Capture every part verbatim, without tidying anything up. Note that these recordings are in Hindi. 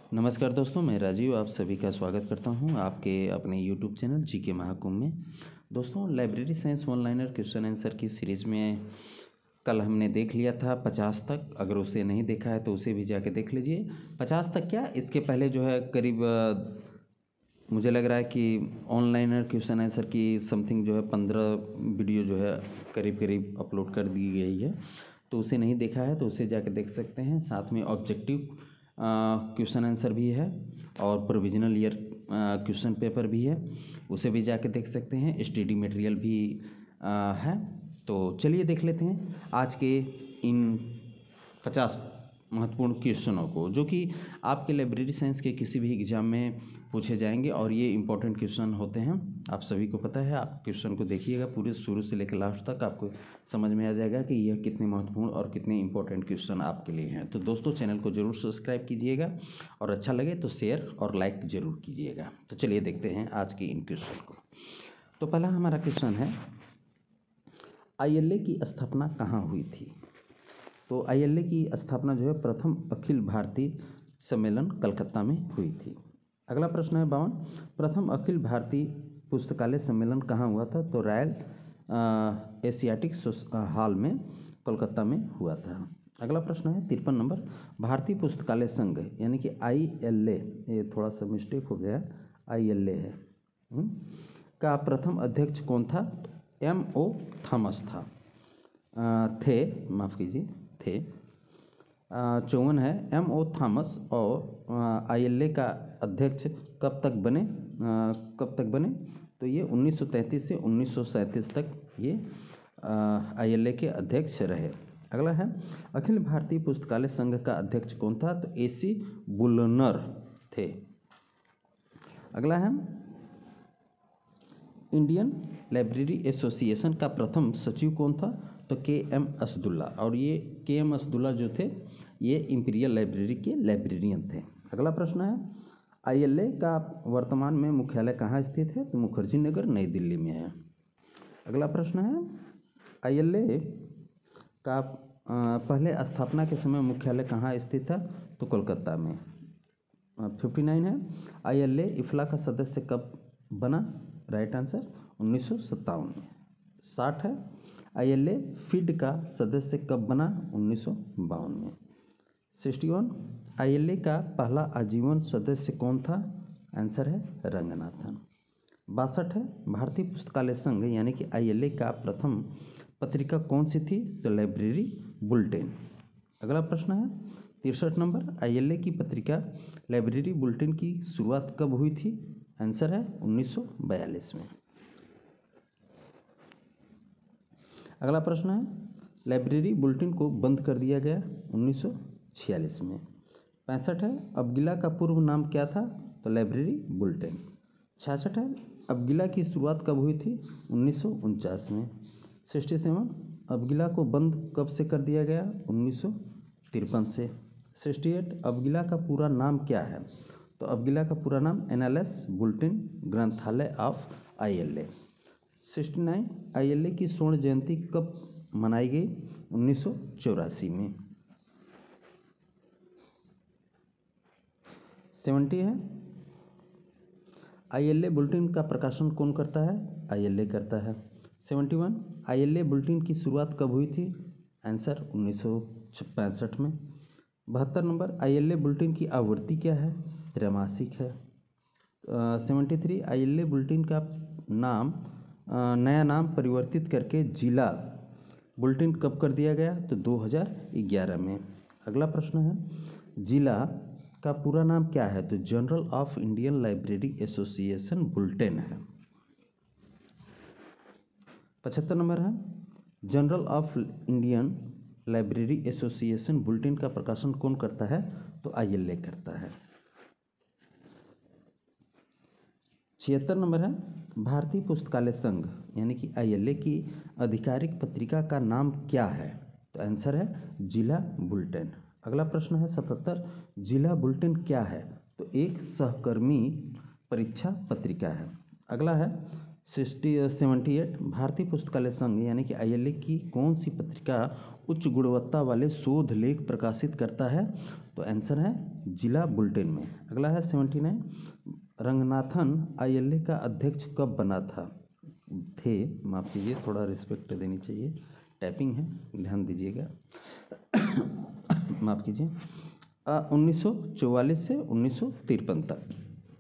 नमस्कार दोस्तों, मैं राजीव आप सभी का स्वागत करता हूं आपके अपने यूट्यूब चैनल जी के महाकुंभ में। दोस्तों, library science one liner question answer की सीरीज़ में कल हमने देख लिया था पचास तक। अगर उसे नहीं देखा है तो उसे भी जाके देख लीजिए। पचास तक क्या, इसके पहले जो है करीब मुझे लग रहा है कि ऑनलाइनर क्वेश्चन आंसर की समथिंग जो है पंद्रह वीडियो जो है करीब करीब अपलोड कर दी गई है। तो उसे नहीं देखा है तो उसे जाके देख सकते हैं। साथ में ऑब्जेक्टिव क्वेश्चन आंसर भी है और प्रोविजनल ईयर क्वेश्चन पेपर भी है, उसे भी जाके देख सकते हैं। स्टडी मटेरियल भी आ, है। तो चलिए देख लेते हैं आज के इन पचास महत्वपूर्ण क्वेश्चनों को, जो कि आपके लाइब्रेरी साइंस के किसी भी एग्ज़ाम में पूछे जाएंगे और ये इम्पोर्टेंट क्वेश्चन होते हैं। आप सभी को पता है। आप क्वेश्चन को देखिएगा पूरे शुरू से लेकर लास्ट तक, आपको समझ में आ जाएगा कि यह कितने महत्वपूर्ण और कितने इम्पोर्टेंट क्वेश्चन आपके लिए हैं। तो दोस्तों, चैनल को ज़रूर सब्सक्राइब कीजिएगा और अच्छा लगे तो शेयर और लाइक ज़रूर कीजिएगा। तो चलिए देखते हैं आज के इन क्वेश्चन को। तो पहला हमारा क्वेश्चन है, आई एल ए की स्थापना कहाँ हुई थी? तो आई एल ए की स्थापना जो है प्रथम अखिल भारतीय सम्मेलन कलकत्ता में हुई थी। अगला प्रश्न है बावन, प्रथम अखिल भारतीय पुस्तकालय सम्मेलन कहाँ हुआ था? तो रॉयल एशियाटिक हॉल में कोलकाता में हुआ था। अगला प्रश्न है तिरपन नंबर, भारतीय पुस्तकालय संघ यानी कि आई एल ए, ये थोड़ा सा मिस्टेक हो गया, आई एल ए है हुँ? का प्रथम अध्यक्ष कौन था? एम ओ थॉमस था आ, थे माफ़ कीजिए थे चौवन है एम ओ थॉमस। और आई एल ए का अध्यक्ष कब तक बने? आ, कब तक बने? तो ये उन्नीस सौ तैंतीस से उन्नीस सौ सैंतीस तक ये आई एल ए के अध्यक्ष रहे। अगला है, अखिल भारतीय पुस्तकालय संघ का अध्यक्ष कौन था? तो ए सी बुलनर थे। अगला है, इंडियन लाइब्रेरी एसोसिएशन का प्रथम सचिव कौन था? तो के एम असदुल्ला। और ये के एम असदुल्ला जो थे ये इंपीरियल लाइब्रेरी के लाइब्रेरियन थे। अगला प्रश्न है, आई एल ए का वर्तमान में मुख्यालय कहाँ स्थित है? तो मुखर्जी नगर नई दिल्ली में है। अगला प्रश्न है, आई एल ए का पहले स्थापना के समय मुख्यालय कहाँ स्थित था? तो कोलकाता में। फिफ्टी नाइन है, आई एल ए इफ्ला का सदस्य कब बना? राइट आंसर उन्नीस सौ सत्तावन में। साठ है, आई एल ए फीड का सदस्य कब बना? उन्नीस सौ बावन में। Sixty one, I L A का पहला आजीवन सदस्य कौन था? आंसर है रंगनाथन। बासठ है, भारतीय पुस्तकालय संघ यानी कि आई एल ए का प्रथम पत्रिका कौन सी थी? तो लाइब्रेरी बुलेटिन। अगला प्रश्न है तिरसठ नंबर, आई एल ए की पत्रिका लाइब्रेरी बुलेटिन की शुरुआत कब हुई थी? आंसर है उन्नीस सौ बयालीस में। अगला प्रश्न है, लाइब्रेरी बुलेटिन को बंद कर दिया गया उन्नीस सौ छियालीस में। पैंसठ है, अबगिला का पूर्व नाम क्या था? तो लाइब्रेरी बुलेटिन। छियासठ है, अबगिला की शुरुआत कब हुई थी? उन्नीस सौ उनचास में। सिक्सटी सेवन, अबगिला को बंद कब से कर दिया गया? उन्नीस सौ तिरपन से। सिक्सटी एट, अबगिला का पूरा नाम क्या है? तो अबगिला का पूरा नाम एनालिस बुलेटिन ग्रंथालय of I L A. Sixty nine, I L A की स्वर्ण जयंती कब मनाई गई? उन्नीस सौ चौरासी में। सेवेंटी है, आई एल ए बुलेटिन का प्रकाशन कौन करता है? आई एल ए करता है। Seventy one, I L A bulletin की शुरुआत कब हुई थी? आंसर उन्नीस सौ पैंसठ में। बहत्तर number, I L A bulletin की आवृत्ति क्या है? त्रैमासिक है। Seventy three, I L A bulletin का नाम आ, नया नाम परिवर्तित करके जिला बुलेटिन कब कर दिया गया? तो दो हज़ार ग्यारह में। अगला प्रश्न है, जिला का पूरा नाम क्या है? तो journal of Indian library association bulletin है। पचहत्तर नंबर है, journal of Indian library association bulletin का प्रकाशन कौन करता है? तो आई एल ए करता है। छिहत्तर नंबर है, भारतीय पुस्तकालय संघ यानी कि आई एल ए की आधिकारिक पत्रिका का नाम क्या है? तो आंसर है जिला बुलेटिन। अगला प्रश्न है सतहत्तर, जिला बुलेटिन क्या है? तो एक सहकर्मी परीक्षा पत्रिका है। अगला है सिक्सटी सेवेंटी एट भारतीय पुस्तकालय संघ यानी कि आई एल ए की कौन सी पत्रिका उच्च गुणवत्ता वाले शोध लेख प्रकाशित करता है? तो आंसर है जिला बुलेटिन में। अगला है seventy nine, Ranganathan I L A का अध्यक्ष कब बना था थे माफ़ कीजिए, थोड़ा रिस्पेक्ट देनी चाहिए, टाइपिंग है, ध्यान दीजिएगा। माफ़ कीजिए, उन्नीस सौ चौवालीस से उन्नीस सौ तिरपन तक।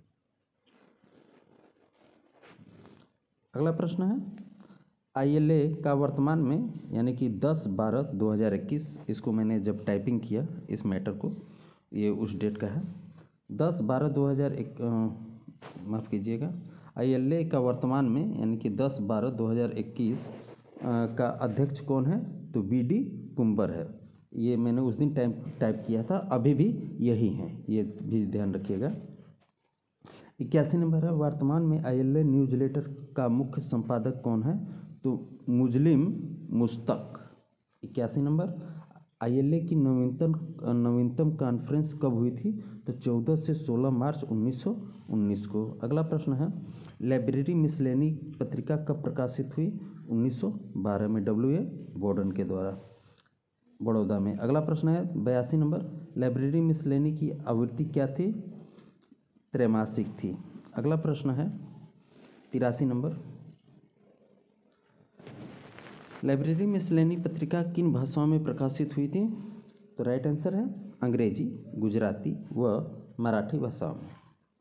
अगला प्रश्न है आई एल ए का वर्तमान में यानी कि दस बारह दो हज़ार इक्कीस, इसको मैंने जब टाइपिंग किया इस मैटर को, ये उस डेट का है, दस बारह दो हज़ार एक माफ़ कीजिएगा, आई एल ए का वर्तमान में यानी कि दस बारह दो हज़ार इक्कीस का अध्यक्ष कौन है? तो बी डी कुंबर है। ये मैंने उस दिन टाइप टाइप किया था, अभी भी यही है, ये भी ध्यान रखिएगा। इक्यासी नंबर है, वर्तमान में आई एल ए न्यूज़लेटर का मुख्य संपादक कौन है? तो मुस्लिम मुश्तक। इक्यासी नंबर, आई एल ए की नवीनतम नवीनतम कॉन्फ्रेंस कब हुई थी? तो चौदह से सोलह मार्च उन्नीस सौ उन्नीस को। अगला प्रश्न है लाइब्रेरी मिसलेनी पत्रिका कब प्रकाशित हुई? उन्नीस सौ बारह में डब्ल्यू ए बोर्डन के द्वारा, बड़ौदा में। अगला प्रश्न है बयासी नंबर, लाइब्रेरी मिसलेनी की आवृत्ति क्या थी? त्रैमासिक थी। अगला प्रश्न है तिरासी नंबर, लाइब्रेरी मिसलेनी पत्रिका किन भाषाओं में प्रकाशित हुई थी? तो राइट आंसर है अंग्रेजी, गुजराती व मराठी भाषाओं में।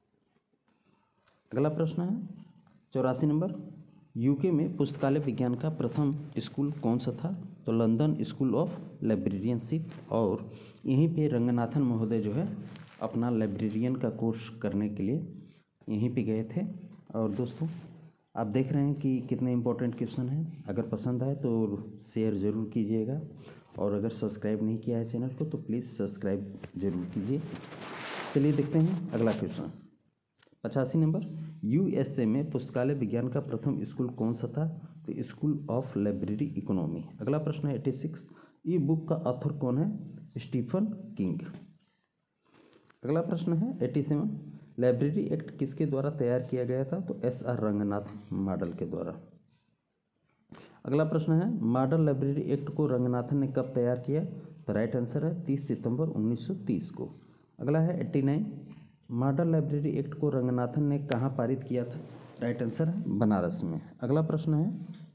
अगला प्रश्न है चौरासी नंबर, यूके में पुस्तकालय विज्ञान का प्रथम स्कूल कौन सा था? तो लंदन स्कूल ऑफ लाइब्रेरियनशिप, और यहीं पे रंगनाथन महोदय जो है अपना लाइब्रेरियन का कोर्स करने के लिए यहीं पे गए थे। और दोस्तों आप देख रहे हैं कि कितने इम्पोर्टेंट क्वेश्चन हैं। अगर पसंद आए तो शेयर ज़रूर कीजिएगा, और अगर सब्सक्राइब नहीं किया है चैनल को तो प्लीज़ सब्सक्राइब जरूर कीजिए। चलिए देखते हैं अगला क्वेश्चन। पचासी नंबर, यूएसए में पुस्तकालय विज्ञान का प्रथम स्कूल कौन सा था? तो स्कूल ऑफ लाइब्रेरी इकोनॉमी। अगला प्रश्न है एट्टी सिक्स, ई बुक का ऑथर कौन है? Stephen King. अगला प्रश्न है एट्टी सेवन, लाइब्रेरी एक्ट किसके द्वारा तैयार किया गया था? तो एस आर रंगनाथ मॉडल के द्वारा। अगला प्रश्न है मॉडल लाइब्रेरी एक्ट को रंगनाथन ने कब तैयार किया? तो राइट आंसर है तीस सितंबर उन्नीस सौ तीस को। अगला है eighty nine, model library act को रंगनाथन ने कहाँ पारित किया था? राइट आंसर है बनारस में। अगला प्रश्न है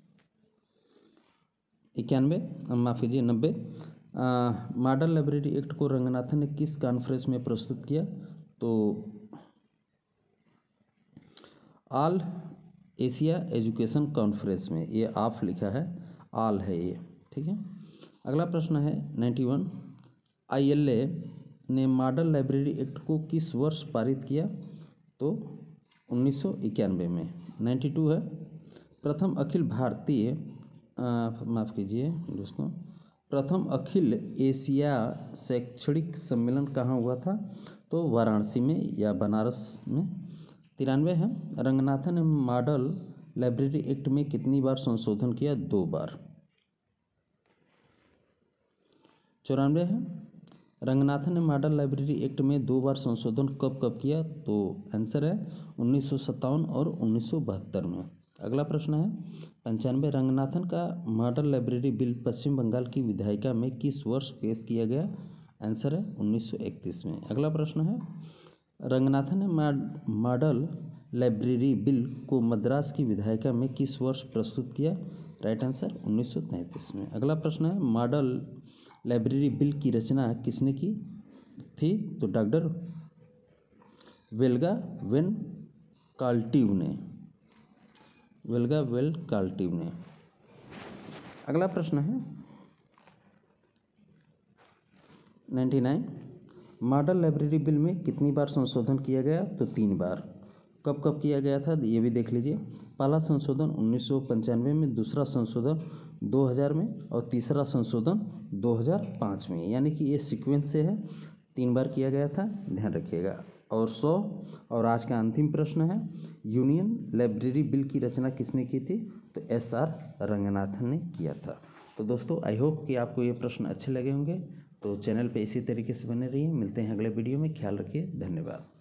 इक्यानवे माफ़ कीजिए नब्बे, मॉडल लाइब्रेरी एक्ट को रंगनाथन ने किस कॉन्फ्रेंस में प्रस्तुत किया? तो ऑल एशिया एजुकेशन कॉन्फ्रेंस में। ये ऑफ लिखा है, ऑल है ये, ठीक है। अगला प्रश्न है ninety one, I L A ने मॉडल लाइब्रेरी एक्ट को किस वर्ष पारित किया? तो उन्नीस सौ इक्यानवे में। नाइन्टी टू है, प्रथम अखिल भारतीय माफ़ कीजिए दोस्तों प्रथम अखिल एशिया शैक्षणिक सम्मेलन कहाँ हुआ था? तो वाराणसी में या बनारस में। तिरानवे है, रंगनाथन ने मॉडल लाइब्रेरी एक्ट में कितनी बार संशोधन किया? दो बार। चौरानवे है, रंगनाथन ने मॉडल लाइब्रेरी एक्ट में दो बार संशोधन कब कब किया? तो आंसर है उन्नीस सौ सत्तावन और उन्नीस सौ बहत्तर में। अगला प्रश्न है पंचानवे, रंगनाथन का model library bill Paschim Bangal की विधायिका में किस वर्ष पेश किया गया? आंसर है उन्नीस सौ इकतीस में। अगला प्रश्न है रंगनाथन ने मॉडल लाइब्रेरी बिल को मद्रास की विधायिका में किस वर्ष प्रस्तुत किया? राइट आंसर उन्नीस सौ तैंतीस में। अगला प्रश्न है मॉडल लाइब्रेरी बिल की रचना किसने की थी? तो डॉक्टर वेल्गा वेन कार्टिव ने वेल्गा वेल कार्टिव ने। अगला प्रश्न है ninety nine, model library bill में कितनी बार संशोधन किया गया? तो तीन बार। कब कब किया गया था ये भी देख लीजिए। पहला संशोधन उन्नीस सौ पंचानवे में, दूसरा संशोधन दो हज़ार में और तीसरा संशोधन दो हज़ार पाँच में। यानी कि ये सीक्वेंस से है, तीन बार किया गया था, ध्यान रखिएगा। और सौ और आज का अंतिम प्रश्न है यूनियन लाइब्रेरी बिल की रचना किसने की थी? तो एस आर रंगनाथन ने किया था। तो दोस्तों आई होप कि आपको ये प्रश्न अच्छे लगे होंगे। तो चैनल पे इसी तरीके से बने रहिए। मिलते हैं अगले वीडियो में, ख्याल रखिए, धन्यवाद।